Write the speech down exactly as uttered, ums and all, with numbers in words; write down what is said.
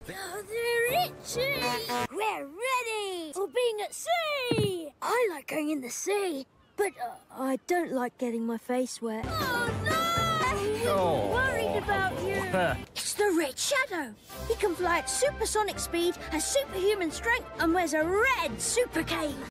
Oh, they're itchy! We're ready for being at sea! I like going in the sea, but uh, I don't like getting my face wet. Oh, no! Oh. I'm worried about you. It's the Red Shadow. He can fly at supersonic speed, has superhuman strength, and wears a red super cape.